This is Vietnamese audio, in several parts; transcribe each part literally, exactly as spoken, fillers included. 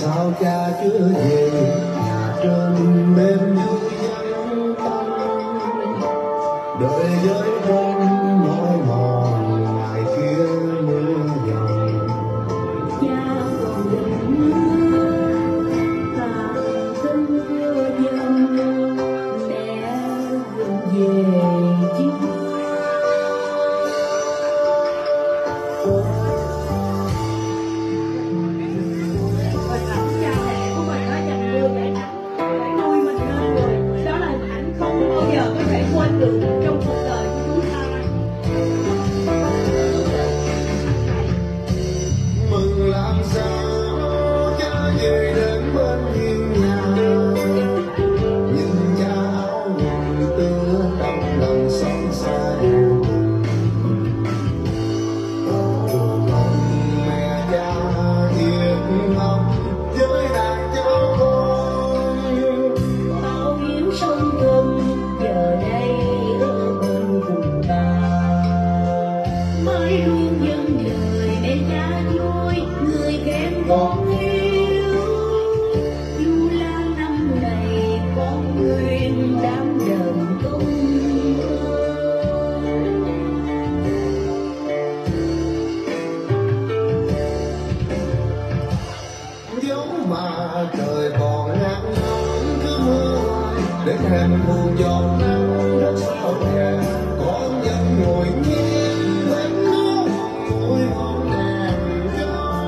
sao cha chưa về nhà trên đêm vui vắng tanh, đời với con mỏi mòn ngày kia mưa dầm. Cha còn định tàn thân mưa dầm, mẹ gần về chưa. Con yêu dù là năm này con nguyện đảm đờn công. Dẫu mà trời còn nắng nóng cứ mưa hoài đến hẹn buồn giọt nắng rất sao thề, con vẫn ngồi nghiêng bên nước môi hôn đèn gió.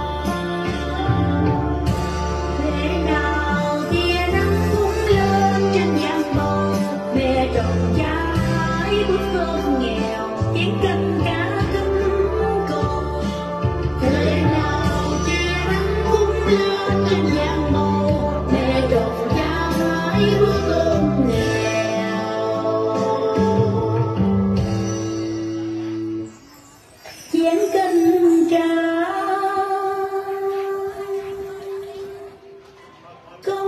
Thế nào tia nắng cũng lên trên giang bầu, mẹ trồng trái bữa cơm nghèo chén canh cá cắm con. Thế nào tia nắng cũng lên trên giang bầu, mẹ trồng trái bữa cơm nghèo chén canh cá công.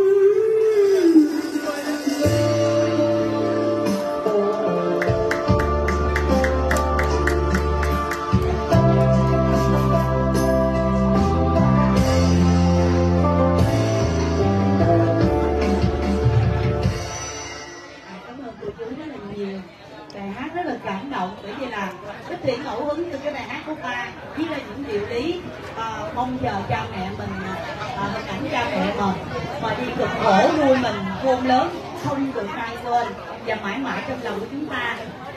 Cảm ơn cô chú rất là nhiều. Bài hát rất là cảm động, bởi vì là Bích Thủy ngẫu hứng từ cái bài hát của ba viết ra những điệu lý uh, mong chờ cha mẹ mình, uh, hình ảnh cha mẹ mình mà đi cực khổ nuôi mình khôn lớn không được ai quên và mãi mãi trong lòng của chúng ta.